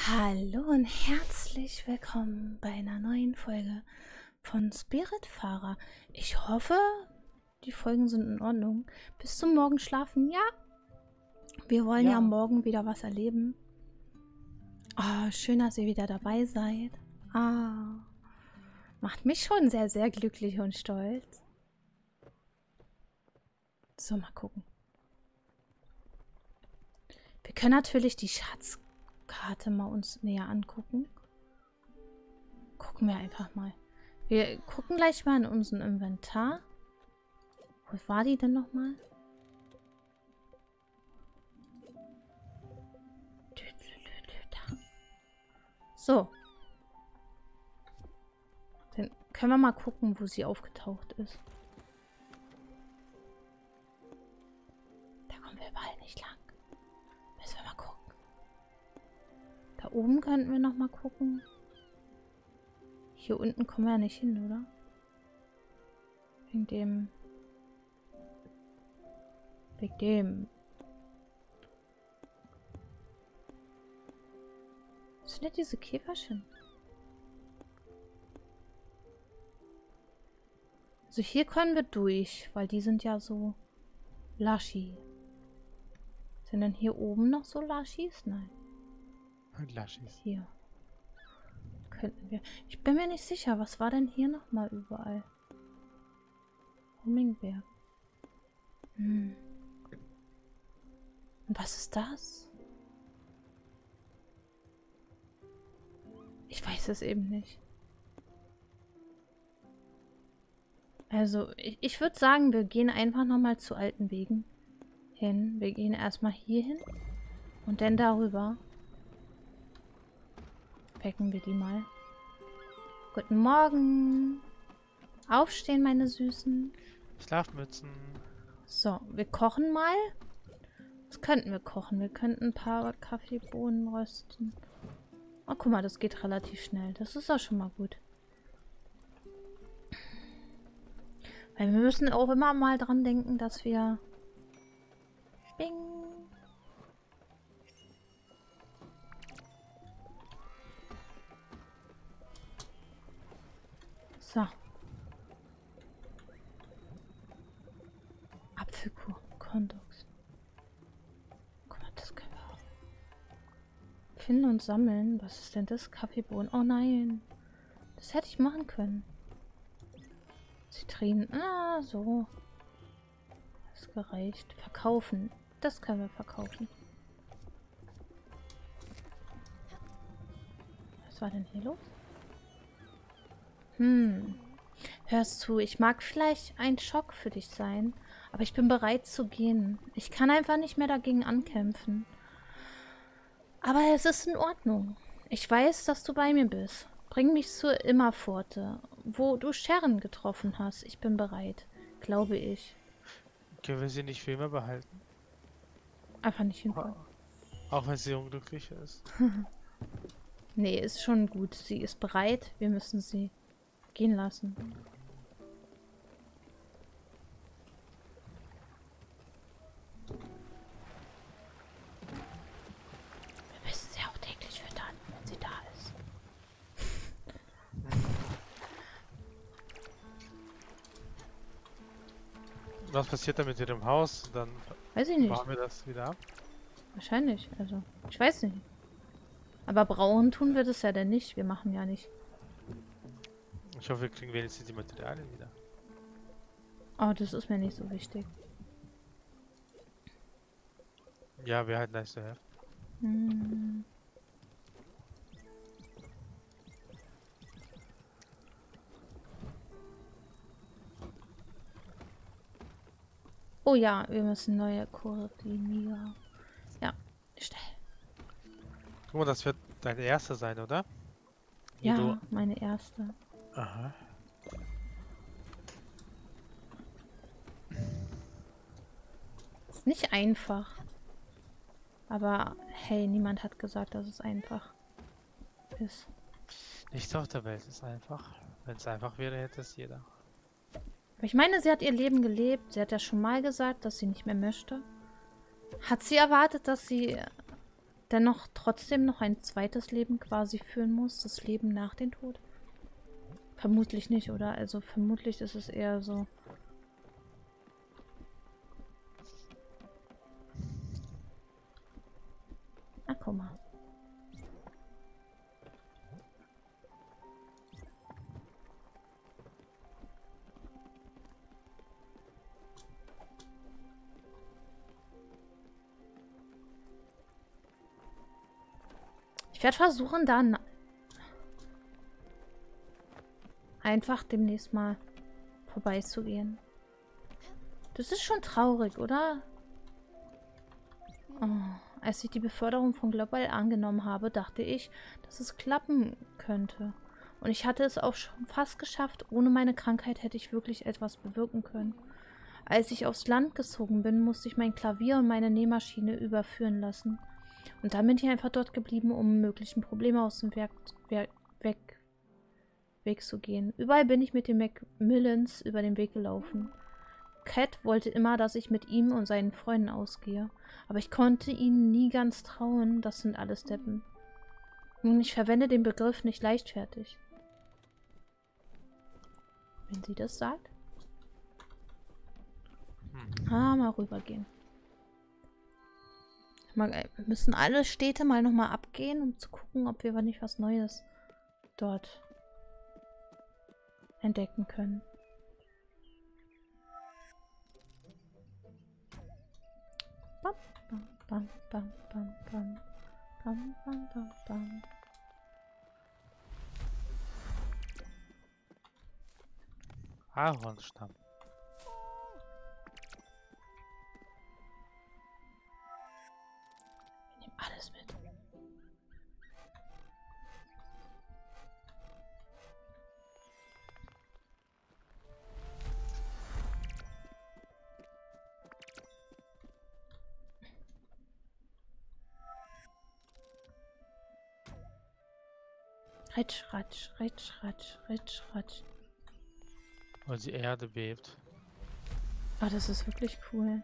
Hallo und herzlich willkommen bei einer neuen Folge von Spiritfarer. Ich hoffe, die Folgen sind in Ordnung. Bis zum Morgen schlafen, ja. Wir wollen ja morgen wieder was erleben. Oh, schön, dass ihr wieder dabei seid. Macht mich schon sehr, sehr glücklich und stolz. So, mal gucken. Wir können natürlich die Schatzkarte mal uns näher angucken. Gucken wir einfach mal. Wir gucken gleich mal in unserem Inventar. Wo war die denn nochmal? So. Dann können wir mal gucken, wo sie aufgetaucht ist. Da kommen wir überall nicht lang. Müssen wir mal gucken. Da oben könnten wir noch mal gucken. Hier unten kommen wir ja nicht hin, oder? Wegen dem... Was sind denn diese Käferchen? Also hier können wir durch, weil die sind ja so Laschi. Sind denn hier oben noch so Laschis? Nein. Laschis. Hier. Könnten wir. Ich bin mir nicht sicher, was war denn hier nochmal überall? Hummingbär. Und was ist das? Ich weiß es eben nicht. Also, ich würde sagen, wir gehen einfach nochmal zu alten Wegen hin. Wir gehen erstmal hier hin und dann darüber. Wecken wir die mal. Guten Morgen. Aufstehen, meine Süßen. Schlafmützen. So, wir kochen mal. Was könnten wir kochen? Wir könnten ein paar Kaffeebohnen rösten. Oh, guck mal, das geht relativ schnell. Das ist auch schon mal gut. Weil wir müssen auch immer mal dran denken, dass wir... Bing! So. Apfelkuchen, Corndogs. Guck mal, das können wir auch. Finden und sammeln. Was ist denn das? Kaffeebohnen. Oh nein. Das hätte ich machen können. Zitrinen. Ah, so. Das gereicht. Verkaufen. Das können wir verkaufen. Was war denn hier los? Hörst zu, ich mag vielleicht ein Schock für dich sein, aber ich bin bereit zu gehen. Ich kann einfach nicht mehr dagegen ankämpfen. Aber es ist in Ordnung. Ich weiß, dass du bei mir bist. Bring mich zur Immerpforte, wo du Sharon getroffen hast. Ich bin bereit, glaube ich. Können wir sie nicht für immer behalten? Einfach nicht hinfahren. Auch wenn sie unglücklich ist. Nee, ist schon gut. Sie ist bereit. Wir müssen sie gehen lassen. Wir müssen sie auch täglich füttern, wenn sie da ist. Was passiert dann mit ihrem Haus? Dann Weiß ich nicht. machen wir das wieder ab. Wahrscheinlich. Also, ich weiß nicht. Aber brauen tun wir das ja denn nicht. Wir machen ja nicht. Ich hoffe, wir kriegen wenigstens die Materialien wieder. Oh, das ist mir nicht so wichtig. Ja, wäre halt nice to have. Oh ja, wir müssen neue Koordinieren. Ja, schnell. Guck mal, das wird dein erster sein, oder? Wie Ja, du... meine erste. Aha. Ist nicht einfach. Aber hey, niemand hat gesagt, dass es einfach ist. Nichts auf der Welt ist einfach. Wenn es einfach wäre, hätte es jeder. Aber ich meine, sie hat ihr Leben gelebt. Sie hat ja schon mal gesagt, dass sie nicht mehr möchte. Hat sie erwartet, dass sie dennoch trotzdem noch ein zweites Leben quasi führen muss, das Leben nach dem Tod? Vermutlich nicht, oder? Also vermutlich ist es eher so. Ah, guck mal. Ich werde versuchen, dann einfach demnächst mal vorbeizugehen. Das ist schon traurig, oder? Oh, als ich die Beförderung von Global angenommen habe, dachte ich, dass es klappen könnte. Und ich hatte es auch schon fast geschafft. Ohne meine Krankheit hätte ich wirklich etwas bewirken können. Als ich aufs Land gezogen bin, musste ich mein Klavier und meine Nähmaschine überführen lassen. Und dann bin ich einfach dort geblieben, um möglichen Probleme aus dem Weg zu gehen. Überall bin ich mit den Macmillans über den Weg gelaufen. Cat wollte immer, dass ich mit ihm und seinen Freunden ausgehe. Aber ich konnte ihnen nie ganz trauen. Das sind alles Deppen. Nun, ich verwende den Begriff nicht leichtfertig. Wenn sie das sagt. Mal rübergehen. Wir müssen alle Städte mal nochmal abgehen, um zu gucken, ob wir nicht was Neues dort entdecken können. Bam, bam, bam, bam, bam, bam, bam, bam, bam. Ahornstamm. Ich nehme alles mit. Ritsch, ratsch, ritsch, ratsch, ritsch, ratsch. Und die Erde bebt. Oh, das ist wirklich cool.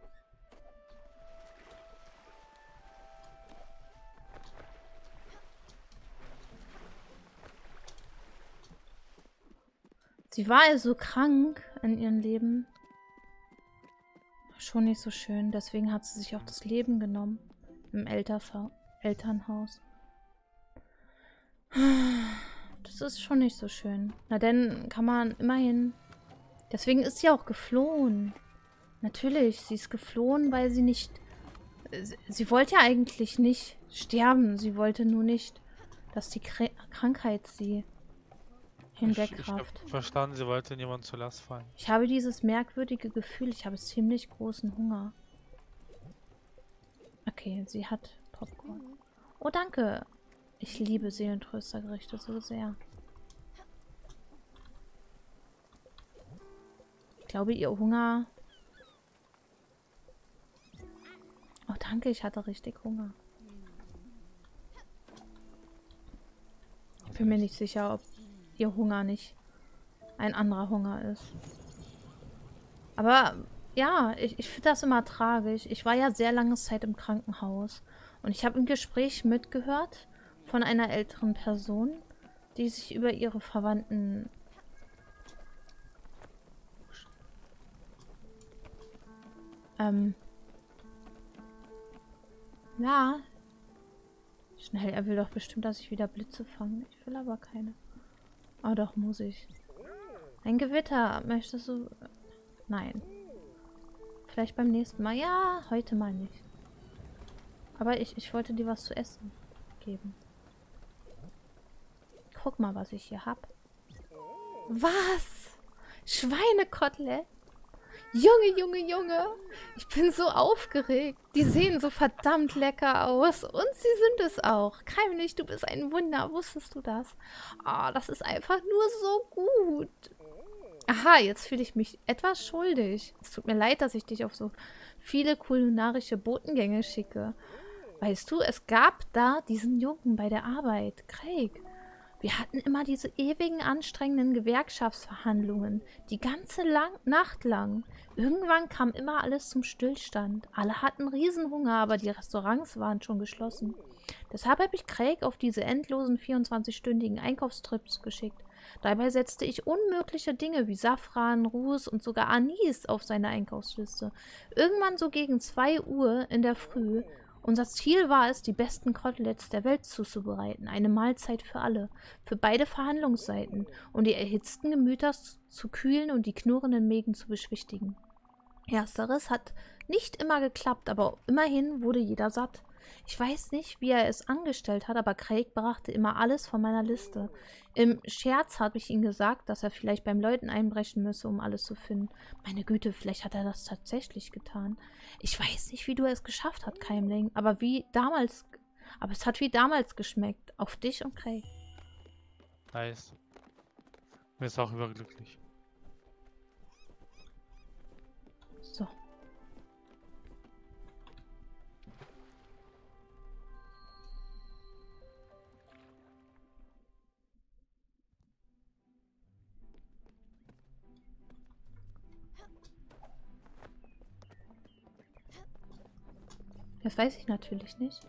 Sie war also krank in ihrem Leben. Schon nicht so schön. Deswegen hat sie sich auch das Leben genommen. Im Elternhaus. Das ist schon nicht so schön. Na, dann kann man immerhin... Deswegen ist sie auch geflohen. Natürlich, sie ist geflohen, weil sie nicht... Sie wollte ja eigentlich nicht sterben. Sie wollte nur nicht, dass die Krankheit sie hinwegrafft. Ich habe verstanden, sie wollte niemand zur Last fallen. Ich habe dieses merkwürdige Gefühl, ich habe ziemlich großen Hunger. Okay, sie hat Popcorn. Oh, danke. Ich liebe Seelentröstergerichte so sehr. Ich glaube, ihr Hunger... Oh, danke, ich hatte richtig Hunger. Ich bin mir nicht sicher, ob ihr Hunger nicht ein anderer Hunger ist. Aber ja, ich finde das immer tragisch. Ich war ja sehr lange Zeit im Krankenhaus. Und ich habe im Gespräch mitgehört von einer älteren Person, die sich über ihre Verwandten ja. Schnell, er will doch bestimmt, dass ich wieder Blitze fange. Ich will aber keine. Oh, doch, muss ich. Ein Gewitter. Möchtest du... Nein. Vielleicht beim nächsten Mal. Ja, heute mal nicht. Aber ich wollte dir was zu essen geben. Guck mal, was ich hier hab. Was? Schweinekotelett? Junge, Junge, Junge. Ich bin so aufgeregt. Die sehen so verdammt lecker aus. Und sie sind es auch. Keimlich, du bist ein Wunder. Wusstest du das? Oh, das ist einfach nur so gut. Aha, jetzt fühle ich mich etwas schuldig. Es tut mir leid, dass ich dich auf so viele kulinarische Botengänge schicke. Weißt du, es gab da diesen Jungen bei der Arbeit, Craig. Wir hatten immer diese ewigen anstrengenden Gewerkschaftsverhandlungen, die ganze Nacht lang. Irgendwann kam immer alles zum Stillstand. Alle hatten Riesenhunger, aber die Restaurants waren schon geschlossen. Deshalb habe ich Craig auf diese endlosen 24-stündigen Einkaufstrips geschickt. Dabei setzte ich unmögliche Dinge wie Safran, Ruß und sogar Anis auf seine Einkaufsliste. Irgendwann so gegen 2 Uhr in der Früh. Unser Ziel war es, die besten Koteletts der Welt zuzubereiten. Eine Mahlzeit für alle, für beide Verhandlungsseiten, um die erhitzten Gemüter zu kühlen und die knurrenden Mägen zu beschwichtigen. Ersteres hat nicht immer geklappt, aber immerhin wurde jeder satt. Ich weiß nicht, wie er es angestellt hat, aber Craig brachte immer alles von meiner Liste. Im Scherz habe ich ihm gesagt, dass er vielleicht beim Läuten einbrechen müsse, um alles zu finden. Meine Güte, vielleicht hat er das tatsächlich getan. Ich weiß nicht, wie du es geschafft hast, Keimling, aber es hat wie damals geschmeckt. Auf dich und Craig. Nice. Mir ist auch überglücklich. So. Das weiß ich natürlich nicht.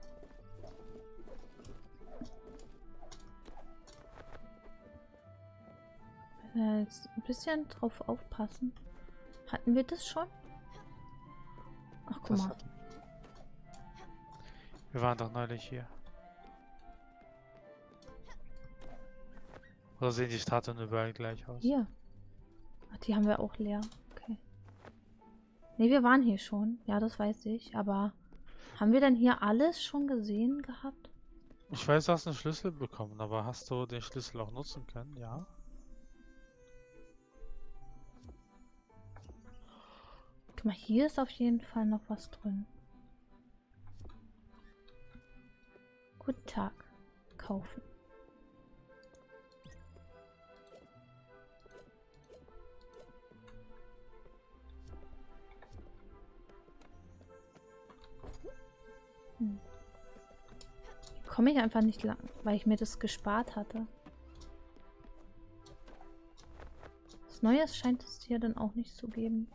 Jetzt ein bisschen drauf aufpassen. Hatten wir das schon? Ach, guck mal. Wir waren doch neulich hier. Oder sehen die Statuen überall gleich aus? Hier. Ach, die haben wir auch leer. Okay. Ne, wir waren hier schon. Ja, das weiß ich. Aber haben wir denn hier alles schon gesehen gehabt? Ich weiß, du hast einen Schlüssel bekommen, aber hast du den Schlüssel auch nutzen können? Ja. Guck mal, hier ist auf jeden Fall noch was drin. Guten Tag. Kaufen. Komme ich einfach nicht lang, weil ich mir das gespart hatte. Was Neues scheint es hier dann auch nicht zu geben.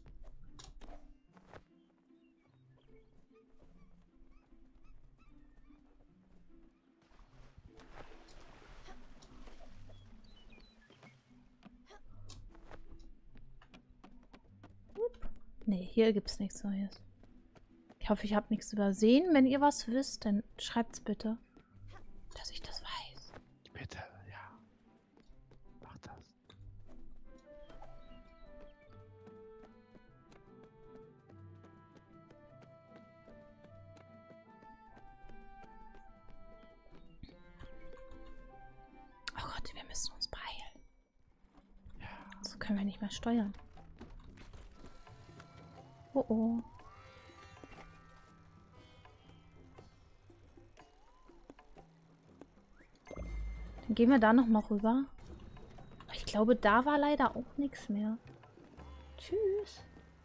Nee, hier gibt's nichts Neues. Ich hoffe, ich habe nichts übersehen. Wenn ihr was wisst, dann schreibt's bitte, dass ich das weiß. Bitte, ja. Mach das. Oh Gott, wir müssen uns beeilen. Ja. So können wir nicht mehr steuern. Oh oh. Dann gehen wir da noch mal rüber. Ich glaube, da war leider auch nichts mehr. Tschüss.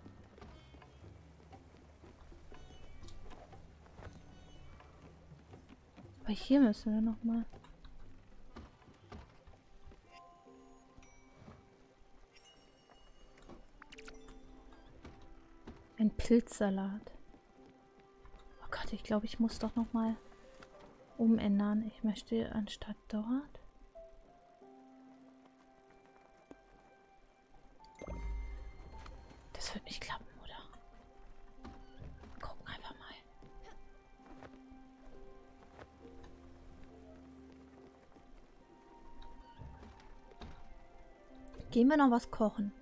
Aber hier müssen wir noch mal. Ein Pilzsalat. Oh Gott, ich glaube, ich muss doch noch mal umändern. Ich möchte anstatt dort. Das wird nicht klappen, oder? Gucken einfach mal. Gehen wir noch was kochen?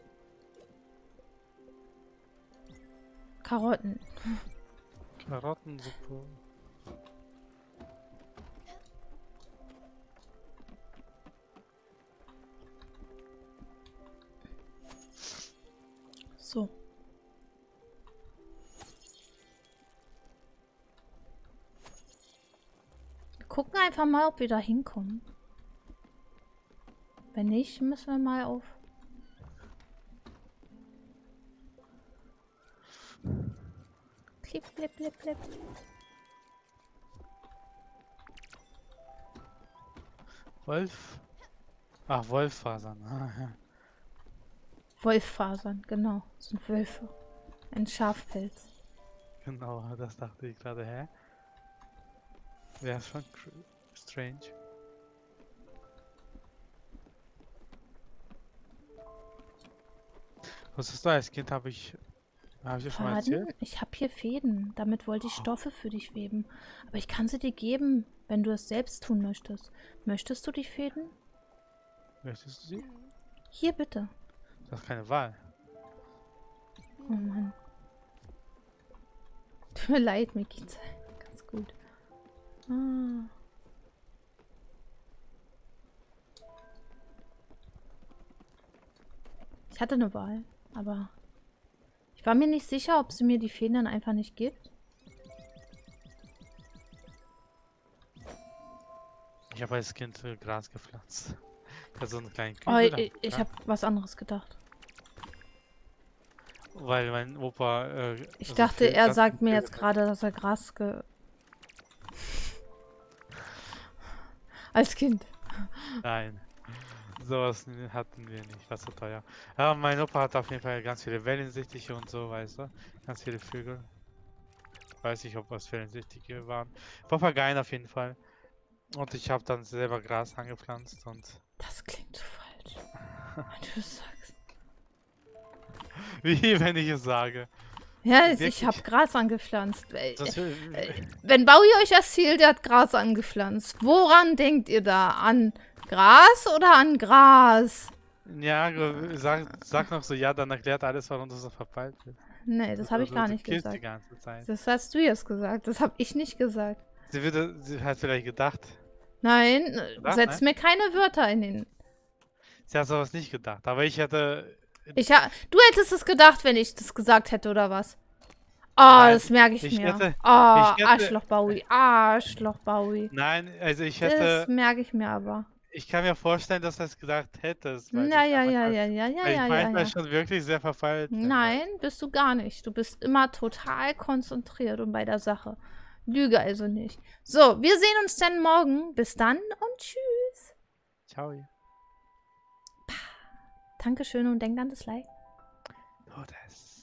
Karotten. Karottensuppe. So. Wir gucken einfach mal, ob wir da hinkommen. Wenn nicht, müssen wir mal auf... Klipp, klipp, klipp, klipp. Wolf? Ach, Wolffasern. Ah, ja. Wolffasern, genau. Das sind Wölfe. Ein Schafpelz. Genau, das dachte ich gerade, hä? Wäre schon strange. Was ist da? Als Kind habe ich dir schon mal Faden? erzählt? Ich habe hier Fäden. Damit wollte ich Stoffe für dich weben. Aber ich kann sie dir geben, wenn du es selbst tun möchtest. Möchtest du die Fäden? Möchtest du sie? Hier bitte. Du hast keine Wahl. Oh Mann. Tut mir leid, mir geht's ganz gut. Ah. Ich hatte eine Wahl, aber ich war mir nicht sicher, ob sie mir die Fäden dann einfach nicht gibt. Ich habe als Kind Gras gepflanzt. Ich hatte so einen kleinen Oh, Kübel. ich habe was anderes gedacht. Weil mein Opa. Ich so dachte, viel er Gras sagt mir gepflegt jetzt hat. gerade, dass er Gras als Kind. Nein. Sowas hatten wir nicht. Das war teuer. Ja, mein Opa hat auf jeden Fall ganz viele Wellensittiche und so, weißt du? Ganz viele Vögel. Weiß nicht, ob was Wellensittiche waren. Papageien auf jeden Fall. Und ich habe dann selber Gras angepflanzt und. Das klingt so falsch. Wenn du es sagst. Wie, wenn ich es sage? Ja, Wirklich? ich habe Gras angepflanzt. Das, Wenn Bowie euch erzählt, er hat Gras angepflanzt, woran denkt ihr da? An Gras oder an Gras? ja, sag noch so, ja, dann erklärt alles, warum du so verpeilt bist. Nee, das habe ich gar Du nicht killst die gesagt. ganze Zeit. Das hast du jetzt gesagt. Das habe ich nicht gesagt. Sie hat vielleicht gedacht. Nein, Was? setz mir keine Wörter in den... Sie hat sowas nicht gedacht. Aber ich hätte. Du hättest es gedacht, wenn ich das gesagt hätte, oder was? Oh, Nein, das merke ich ich mir. hätte- Oh, ich hätte- Arschloch Bowie. Arschloch Bowie. Nein, also ich Das hätte. merke ich mir aber. Ich kann mir vorstellen, dass du es gedacht hättest. Weil Ja, ich ja, da ja, manchmal- ja, ja, ja, weil ich ja, ja, manchmal ja. schon wirklich sehr verpeilt bin. Nein, bist du gar nicht. Du bist immer total konzentriert und bei der Sache. Lüge also nicht. So, wir sehen uns dann morgen. Bis dann und tschüss. Ciao. Dankeschön und denk an das Like. Oh, das.